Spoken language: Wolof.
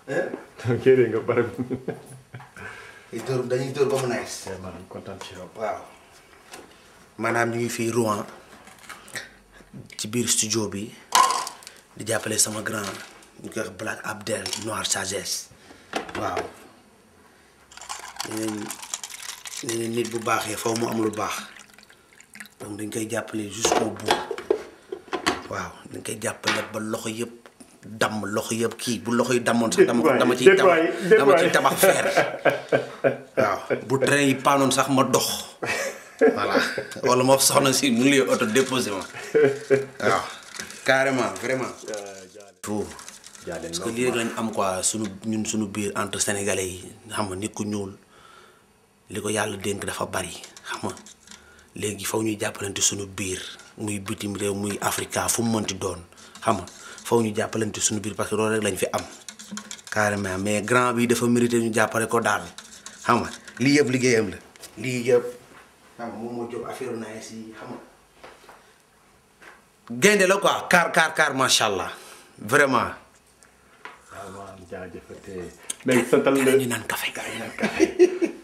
ok dégg nga pare. dañuy dóor ba mu nice. vraiment kontaan ci yow. waaw. maanaam ñu ngi fii Rouen ci biir studio bi di jàppale sama grand ñu koy wax Black Abdel Noir Sagesse waaw. nee nit bu baaxee faw mu am lu baax donc dañ koy jàppale jusqu'au bout waaw dañ koy jàppale ba loxo yëpp damm loxo yëpp kii bu loxo yi dammoon sax dama ciy tabax feer waaw bu train yi paanoon sax ma dox voilà wala moo soxna si mu ngi lay auto déposé ma waaw carrément vraiment. tout parce que lii rek lañ am quoi suñu biir entre sénégalais yi xam nga nit ku ñuul li ko yàlla dénk dafa bari xam nga léegi faw ñuy jàppalante suñu biir muy bitim réew muy Africa fu mu mënti doon xam nga faw ñu jàppalante suñu biir parce que loolu rek lañ fi am carrément mais grand bi dafa mérité ñu jàppale ko daal xam nga lii yëpp liggéeyam la lii yëpp xam nga moom moo jóg affaire naa si xam nga gaynde la quoi car macha allah vraiment. waaw jaajëfatee. mais santal la ñu naan café.